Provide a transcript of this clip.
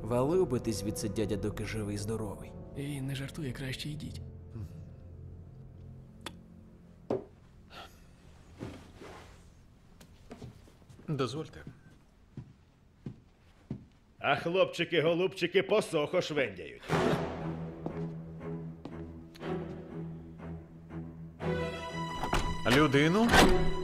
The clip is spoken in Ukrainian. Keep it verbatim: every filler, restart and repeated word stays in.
Валив би ти звідси, дядя, доки живий, здоровий. Він не жартує, краще йдіть. Дозвольте. А хлопчики-голубчики посохо швендяють. Людину